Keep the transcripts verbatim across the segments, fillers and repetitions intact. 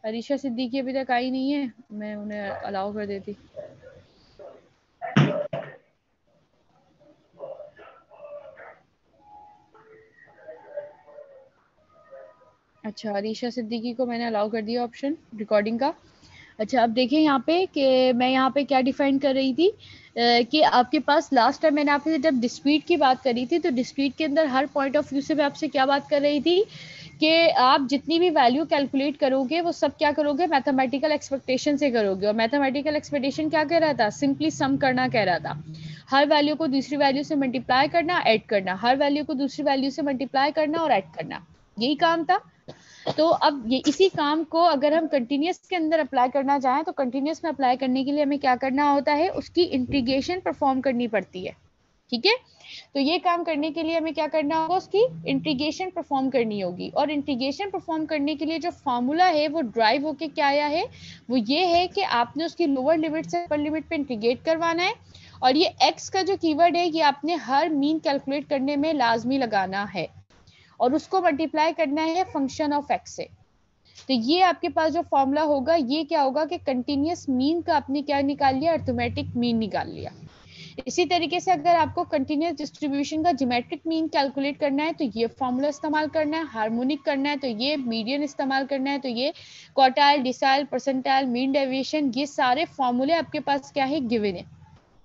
अरीशा सिद्दीकी अभी तक आई नहीं है, मैं उन्हें अलाउ कर देती। अच्छा, अरीशा सिद्दीकी को मैंने अलाउ कर दिया ऑप्शन रिकॉर्डिंग का। अच्छा, अब देखिए यहाँ पे कि मैं यहाँ पे क्या डिफाइन कर रही थी कि आपके पास लास्ट टाइम मैंने आपसे जब डिस्क्रीट की बात करी थी, तो डिस्क्रीट के अंदर हर पॉइंट ऑफ व्यू से मैं आपसे क्या बात कर रही थी कि आप जितनी भी वैल्यू कैलकुलेट करोगे वो सब क्या करोगे, मैथमेटिकल एक्सपेक्टेशन से करोगे। और मैथमेटिकल एक्सपेक्टेशन क्या कह रहा था, सिंपली सम करना कह रहा था। हर वैल्यू को दूसरी वैल्यू से मल्टीप्लाई करना, ऐड करना, हर वैल्यू को दूसरी वैल्यू से मल्टीप्लाई करना और ऐड करना, यही काम था। तो अब ये इसी काम को अगर हम कंटिन्यूस के अंदर अप्लाई करना चाहें तो कंटिन्यूस में अप्लाई करने के लिए हमें क्या करना होता है, उसकी इंटीग्रेशन परफॉर्म करनी पड़ती है। ठीक है, तो ये काम करने के लिए हमें क्या करना होगा, उसकी इंटीग्रेशन परफॉर्म करनी होगी। और इंटीग्रेशन परफॉर्म करने के लिए जो फॉर्मूला है वो ड्राइव होके क्या आया है, वो ये है कि आपने उसकी लोअर लिमिट से अपर लिमिट पे इंटीग्रेट करवाना है। और ये एक्स का जो कीवर्ड है ये आपने हर मीन कैलकुलेट करने में लाजमी लगाना है और उसको मल्टीप्लाई करना है फंक्शन ऑफ एक्स से। तो ये आपके पास जो फॉर्मूला होगा ये क्या होगा कि कंटिन्यूस मीन का आपने क्या निकाल लिया, अर्थमेटिक मीन निकाल लिया। इसी तरीके से अगर आपको कंटिन्यूस डिस्ट्रीब्यूशन का ज्योमेट्रिक मीन कैलकुलेट करना है तो ये फॉर्मूला इस्तेमाल करना है, हार्मोनिक करना है तो ये मीडियन इस्तेमाल करना है, तो ये quartile, decile, percentile, mean deviation, ये सारे फॉर्मूले आपके पास क्या है, गिवन है।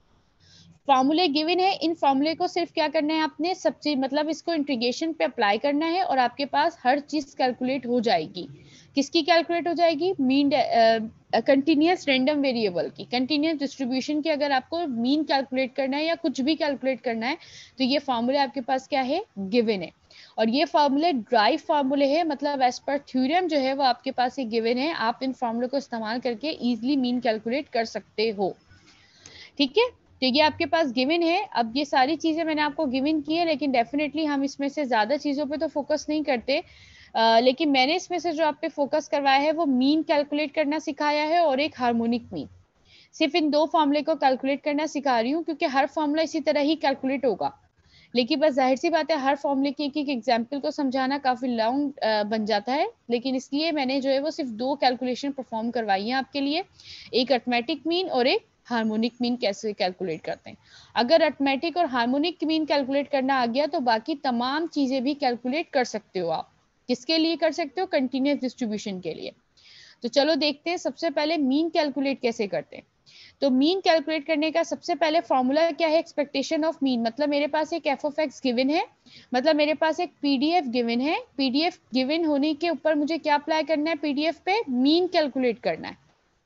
फॉर्मूले गिवन है, इन फॉर्मूले को सिर्फ क्या करना है आपने, सब चीज मतलब इसको इंटीग्रेशन पे अप्लाई करना है और आपके पास हर चीज कैलकुलेट हो जाएगी। किसकी कैलकुलेट हो जाएगी, मीन कंटिन्यूस रैंडम वेरिएबल की, कंटिन्यूस डिस्ट्रीब्यूशन की। अगर आपको मीन कैलकुलेट करना है या कुछ भी कैलकुलेट करना है तो ये फॉर्मूले आपके पास क्या है, गिवन है। और ये फॉर्मूले ड्राइव फॉर्मूले है, मतलब एज पर थ्योरम जो है वो आपके पास ये गिवन है। आप इन फॉर्मूले को इस्तेमाल करके इजिली मीन कैलकुलेट कर सकते हो। ठीक है, तो ये आपके पास गिवन है। अब ये सारी चीजें मैंने आपको गिवन की है, लेकिन डेफिनेटली हम इसमें से ज्यादा चीजों पे तो फोकस नहीं करते। Uh, लेकिन मैंने इसमें से जो आप पे फोकस करवाया है वो मीन कैलकुलेट करना सिखाया है और एक हार्मोनिक मीन। सिर्फ इन दो फॉर्मूले को कैलकुलेट करना सिखा रही हूँ क्योंकि हर फॉर्मूला इसी तरह ही कैलकुलेट होगा। लेकिन बस जाहिर सी बात है हर फॉर्मूले की एक एक एग्जाम्पल को समझाना काफी लॉन्ग बन जाता है, लेकिन इसलिए मैंने जो है वो सिर्फ दो कैलकुलेशन परफॉर्म करवाई है आपके लिए, एक अर्थमेटिक मीन और एक हार्मोनिक मीन कैसे कैलकुलेट करते हैं। अगर अर्थमेटिक और हार्मोनिक मीन कैलकुलेट करना आ गया तो बाकी तमाम चीजें भी कैलकुलेट कर सकते हो आप। किसके लिए कर सकते हो, कंटिन्यूस डिस्ट्रीब्यूशन के लिए। तो चलो देखते हैं सबसे पहले मीन कैलकुलेट कैसे करते हैं। तो मीन कैलकुलेट करने का सबसे पहले फॉर्मूला क्या है, एक्सपेक्टेशन ऑफ मीन। मतलब मेरे पास एक एफ ऑफ एक्स गिवन है, मतलब मेरे पास एक पीडीएफ गिवन है। पीडीएफ गिवन होने के ऊपर मुझे क्या अप्लाई करना है, पीडीएफ पे मीन कैलकुलेट करना है।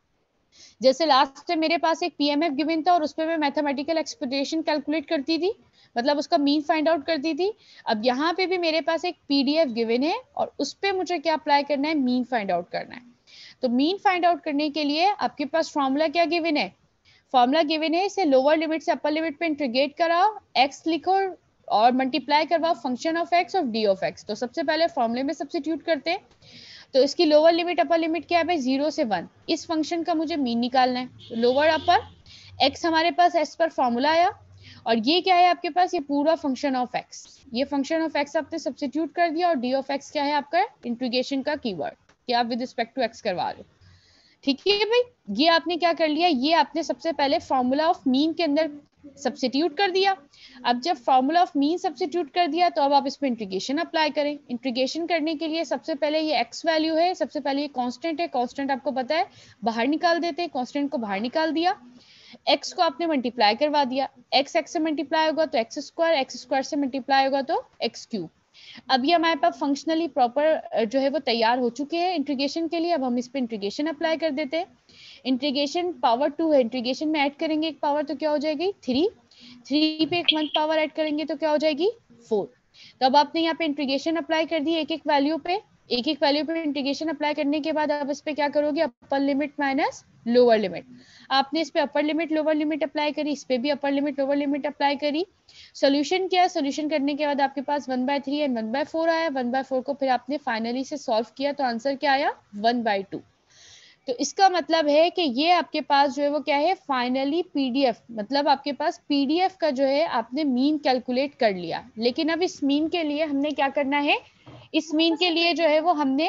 जैसे लास्ट टाइम मेरे पास एक पीएमएफ गिवन था और उस पर मैं मैथमेटिकल एक्सपेक्टेशन कैलकुलेट करती थी, मतलब उसका मीन फाइंड आउट करती थी। अब यहाँ पे भी मेरे पास एक पीडीएफ गिवन है और उस पर मुझे क्या अप्लाई करना है, मीन फाइंड आउट करना है। तो मीन फाइंड आउट करने के लिए आपके पास फॉर्मूला क्या गिवन है, फॉर्मूला गिवन है, इसे लोअर लिमिट से अपर लिमिट पे इंटीग्रेट कराओ, एक्स लिखो और मल्टीप्लाई करवाओ फंक्शन ऑफ एक्स और डी ऑफ एक्स। तो सबसे पहले फॉर्मूले में सब्स्टिट्यूट करते हैं। तो इसकी लोअर लिमिट अपर लिमिट क्या है भाई, जीरो से वन। इस फंक्शन का मुझे मीन निकालना है। लोअर अपर एक्स हमारे पास एस पर फॉर्मूला आया और ये क्या है आपके पास, ये पूरा फंक्शन ऑफ एक्स, ये फंक्शन ऑफ एक्स आपने सब्स्टिट्यूट कर दिया। और डी ऑफ एक्स क्या है आपका, इंटीग्रेशन का कीवर्ड कि आप विद रिस्पेक्ट टू एक्स करवा रहे हो। ठीक है भाई, ये आपने क्या कर लिया, ये आपने सबसे पहले फॉर्मूला ऑफ मीन के अंदर सब्स्टिट्यूट कर दिया। अब जब फॉर्मूला ऑफ मीन सब्स्टिट्यूट कर दिया तो अब आप इसमें इंटीग्रेशन अप्लाई करें। इंटीग्रेशन करने के लिए सबसे पहले ये एक्स वैल्यू है, सबसे पहले ये कांस्टेंट है, कांस्टेंट आपको पता है बाहर निकाल देते हैं, कांस्टेंट को बाहर निकाल दिया। एक्स को आपने मल्टीप्लाई करवा दिया, एक्स एक्स से मल्टीप्लाई होगा तो एक्स स्क्वायर, एक्स स्क्वायर से मल्टीप्लाई होगा तो एक्स क्यूब। अब ये हमारे पास फंक्शनली प्रॉपर जो है वो तैयार हो चुके हैं इंटीग्रेशन के लिए। अब हम इस पे इंटीग्रेशन अप्लाई कर देते हैं। इंटीग्रेशन पावर टू है, इंटीग्रेशन में ऐड करेंगे एक पावर तो क्या हो जाएगी, थ्री। थ्री पे एक वन पावर ऐड करेंगे तो क्या हो जाएगी, फोर। तो अब आपने यहाँ पे इंटीग्रेशन अप्लाई कर दी एक एक वैल्यू पे, एक एक वैल्यू पे इंटीग्रेशन अप्लाई करने के बाद आप इस पे क्या करोगे, upper limit minus lower limit. आपने इस पे upper limit lower limit apply करी, इस पे भी upper limit lower limit apply करी। सोल्यूशन किया, सोल्यूशन करने के बाद आपके पास one by three and one by four आया। वन बाय फोर को फिर आपने फाइनली से सॉल्व किया तो आंसर क्या आया, वन बाय टू। तो इसका मतलब है कि ये आपके पास जो है वो क्या है, फाइनली पीडीएफ, मतलब आपके पास पीडीएफ का जो है आपने मीन कैलकुलेट कर लिया। लेकिन अब इस मीन के लिए हमने क्या करना है, इस मीन के लिए जो है वो हमने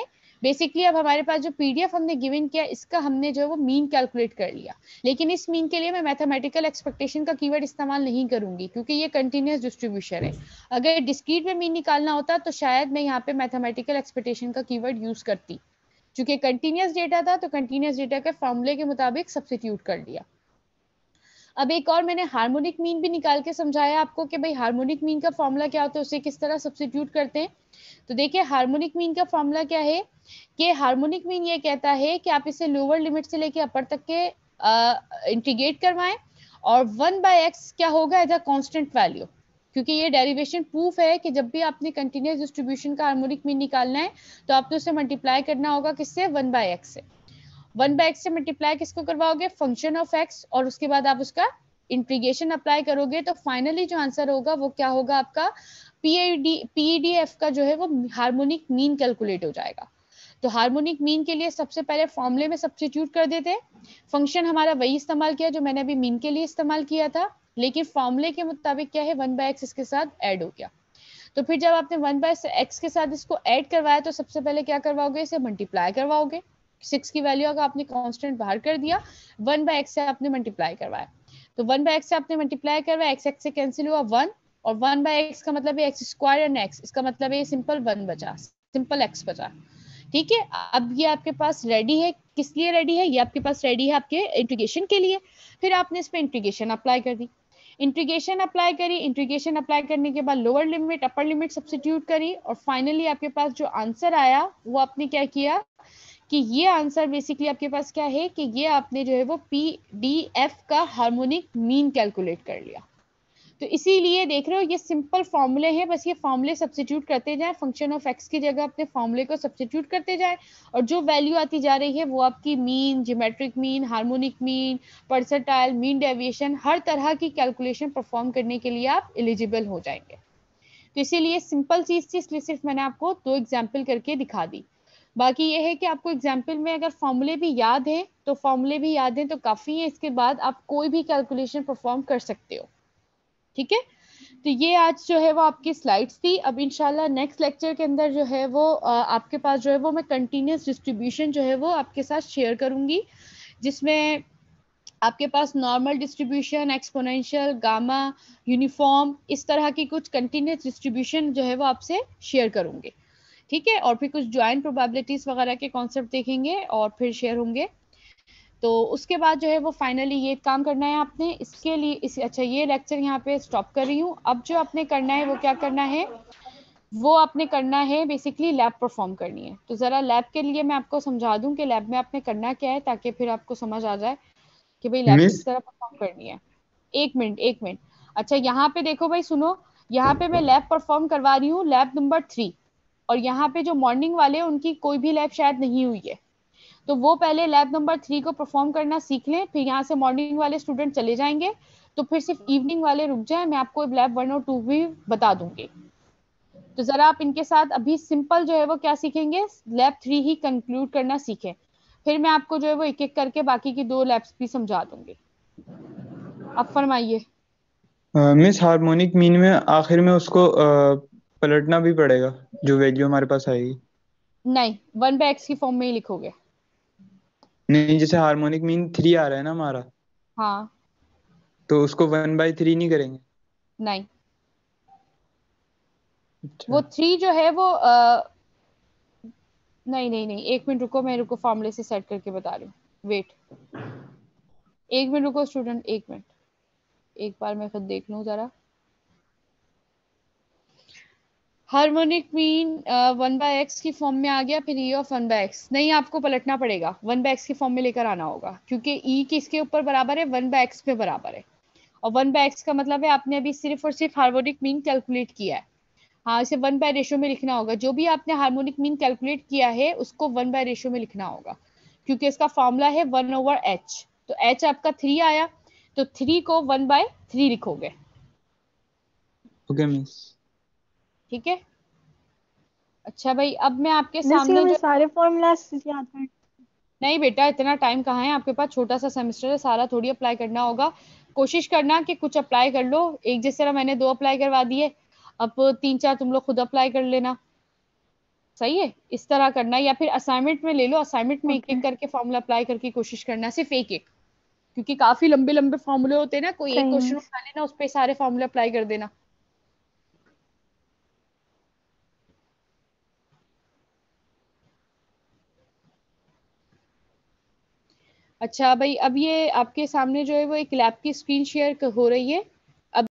बेसिकली अब हमारे पास जो पीडीएफ हमने गिवन किया इसका हमने जो है वो मीन कैलकुलेट कर लिया, लेकिन इस मीन के लिए मैं मैथमेटिकल एक्सपेक्टेशन का कीवर्ड इस्तेमाल नहीं करूंगी क्योंकि ये कंटिन्यूस डिस्ट्रीब्यूशन है। अगर डिस्क्रीट में मीन निकालना होता तो शायद मैं यहाँ पे मैथमेटिकल एक्सपेक्टेशन का कीवर्ड यूज करती, चूंकि कंटिन्यूस डेटा था तो कंटिन्यूस डेटा के फॉर्मूले के मुताबिक सब्स्टिट्यूट कर दिया। अब एक और मैंने हार्मोनिक मीन भी निकाल के समझाया आपको कि भाई हार्मोनिक मीन का फॉर्मूला क्या होता है, उसे किस तरह सब्स्टिट्यूट करते हैं। तो देखिए हार्मोनिक मीन का फॉर्मूला क्या है कि हार्मोनिक मीन ये कहता है कि आप इसे लोअर लिमिट से लेके अपर तक के इंटीग्रेट करवाएं और वन बाय एक्स क्या होगा एज अ कांस्टेंट वैल्यू, क्योंकि ये डेरिवेशन प्रूफ है कि जब भी आपने कंटिन्यूस डिस्ट्रीब्यूशन का हार्मोनिक मीन निकालना है तो आपने उसे मल्टीप्लाई करना होगा किससे, वन बाय एक्स से। वन बाय एक्स से मल्टीप्लाई किसको करवाओगे, फंक्शन ऑफ एक्स, और उसके बाद आप उसका इंटीग्रेशन अप्लाई करोगे तो फाइनली जो आंसर होगा वो क्या होगा, आपका पीईडी पीईडीएफ का जो है वो हार्मोनिक मीन कैलकुलेट हो जाएगा। तो हार्मोनिक मीन के लिए सबसे पहले फॉर्मूले में सब्स्टिट्यूट कर देते हैं, फंक्शन हमारा वही इस्तेमाल किया जो मैंने अभी मीन के लिए इस्तेमाल किया था, लेकिन फॉर्मूले के मुताबिक क्या है, वन बाय एक्स इसके साथ ऐड हो गया। तो फिर जब आपने वन बाय एक्स के साथ इसको ऐड करवाया तो सबसे पहले क्या करवाओगे, इसे मल्टीप्लाई करवाओगे, सिक्स की वैल्यू का आपने कांस्टेंट बाहर कर दिया, वन बाय एक्स से आपने मल्टीप्लाई करवाया, तो वन बाय एक्स से आपने मल्टीप्लाई करवाया, एक्स एक्स से कैंसिल हुआ वन, और वन बाय एक्स का मतलब है एक्स स्क्वायर एंड एक्स, इसका मतलब है सिंपल वन बचा, सिंपल एक्स बचा। ठीक है, अब ये आपके पास रेडी है, किस लिए रेडी है, ये आपके पास रेडी है आपके इंटीग्रेशन के लिए। फिर आपने इस पे इंटीग्रेशन अप्लाई कर दी, इंटीग्रेशन अप्लाई करी, इंटीग्रेशन अप्लाई करने के बाद lower limit upper limit substitute करी, और फाइनली आपके पास जो आंसर आया वो आपने क्या किया कि ये आंसर बेसिकली आपके पास क्या है कि ये आपने जो है वो पी डी एफ का हार्मोनिक मीन कैलकुलेट कर लिया। तो इसीलिए देख रहे हो ये सिंपल फॉर्मूले हैं, बस ये फॉर्मूले सब्स्टिट्यूट करते जाएं, फंक्शन ऑफ एक्स की जगह अपने फॉर्मूले को सब्स्टिट्यूट करते जाएं, और जो वैल्यू आती जा रही है वो आपकी mean, geometric mean, harmonic mean, percentile, mean deviation, हर तरह की कैलकुलेशन परफॉर्म करने के लिए आप एलिजिबल हो जाएंगे। तो इसीलिए सिंपल चीज थी, इसलिए सिर्फ मैंने आपको दो एग्जाम्पल करके दिखा दी। बाकी ये है कि आपको एग्जाम्पल में अगर फॉर्मूले भी याद है तो फॉर्मूले भी याद है तो काफी है, इसके बाद आप कोई भी कैलकुलेशन परफॉर्म कर सकते हो। ठीक है, तो ये आज जो है वो आपकी स्लाइड्स थी। अब इंशाल्लाह नेक्स्ट लेक्चर के अंदर जो है वो आपके पास जो है वो मैं कंटिन्यूस डिस्ट्रीब्यूशन जो है वो आपके साथ शेयर करूंगी, जिसमें आपके पास normal distribution, exponential, gamma, uniform, इस तरह की कुछ कंटिन्यूस डिस्ट्रीब्यूशन जो है वो आपसे शेयर करूंगी। ठीक है, और फिर कुछ ज्वाइंट प्रोबेबिलिटीज वगैरह के कॉन्सेप्ट देखेंगे और फिर शेयर होंगे। तो उसके बाद जो है वो फाइनली ये काम करना है आपने, इसके लिए इस अच्छा ये लेक्चर यहाँ पे स्टॉप कर रही हूँ। अब जो आपने करना है वो क्या करना है, वो आपने करना है बेसिकली लैब परफॉर्म करनी है। तो जरा लैब के लिए मैं आपको समझा दूं कि लैब में आपने करना क्या है, ताकि फिर आपको समझ आ जाए कि भाई लैब किस तरह परफॉर्म करनी है। एक मिनट एक मिनट अच्छा यहाँ पे देखो भाई, सुनो, यहाँ पे मैं लैब परफॉर्म करवा रही हूँ, लैब नंबर थ्री, और यहाँ पे जो मॉर्निंग वाले उनकी कोई भी लैब शायद नहीं हुई है, तो वो पहले लैब नंबर थ्री को परफॉर्म करना सीख लें, फिर यहाँ से मॉर्निंग वाले स्टूडेंट चले जाएंगे, तो फिर सिर्फ इवनिंग वाले रुक जाए, मैं आपको लैब वन और टू भी बता दूंगी। तो जरा आप इनके साथ अभी सिंपल जो है वो क्या सीखेंगे, लैब थ्री ही कंक्लूड करना सीखें, फिर मैं आपको जो है वो एक एक करके बाकी की दो लैब्स भी समझा दूंगी। अब फरमाइए। मिस हार्मोनिक मीन में आखिर में उसको आ, पलटना भी पड़ेगा, जो वैल्यू हमारे पास आएगी? नहीं, वन बाय एक्स की फॉर्म में ही लिखोगे। नहीं, जैसे हार्मोनिक मीन थ्री आ रहा है ना हमारा, हाँ, तो उसको वन बाई थ्री नहीं करेंगे? नहीं, अच्छा। वो थ्री जो है वो आ, नहीं नहीं नहीं एक मिनट रुको, मैं रुको फॉर्मूले से सेट करके बता रही हूँ, वेट एक मिनट रुको स्टूडेंट, एक मिनट, एक बार मैं खुद देख लूँ जरा। Harmonic mean one by x की फॉर्म में आ गया, फिर E of one by x, नहीं आपको पलटना पड़ेगा, वन बाय एक्स की फॉर्म में लेकर आना होगा, क्योंकि ई किसके ऊपर बराबर है, वन बाय एक्स पे बराबर है, और वन बाय एक्स का मतलब है आपने अभी सिर्फ और सिर्फ हार्मोनिक मीन कैलकुलेट किया है। हाँ, इसे वन बाय रेशियो में लिखना होगा, जो भी आपने हार्मोनिक मीन कैलकुलेट किया है उसको वन बाय रेशियो में लिखना होगा, क्योंकि इसका फॉर्मूला है वन ओवर एच, तो एच आपका थ्री आया, तो थ्री को वन बाय थ्री लिखोगे। Okay miss. ठीक है, अच्छा भाई, अब मैं आपके मिस ये सामने मैं जो, सारे फॉर्मूलाज याद कर। नहीं बेटा इतना टाइम कहाँ है आपके पास, छोटा सा सेमेस्टर है, सारा थोड़ी अप्लाई करना होगा। कोशिश करना कि कुछ अप्लाई कर लो, एक जिस तरह मैंने दो अप्लाई करवा दिए, अब तीन चार तुम लोग खुद अप्लाई कर लेना। सही है, इस तरह करना है, या फिर असाइनमेंट में ले लो, असाइनमेंट में एक ओके। एक करके फॉर्मूला अप्लाई करके कोशिश करना, सिर्फ एक एक, क्योंकि काफी लंबे लंबे फॉर्मूले होते हैं ना, कोई एक सही में। क्वेश्चन उठा लेना, उस पे सारे फॉर्मूले अप्लाई कर देना। अच्छा भाई, अब ये आपके सामने जो है वो एक लैब की स्क्रीन शेयर हो रही है,